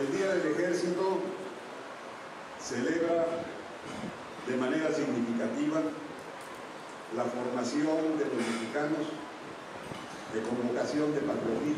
El Día del Ejército celebra de manera significativa la formación de los mexicanos de convocación de patriotismo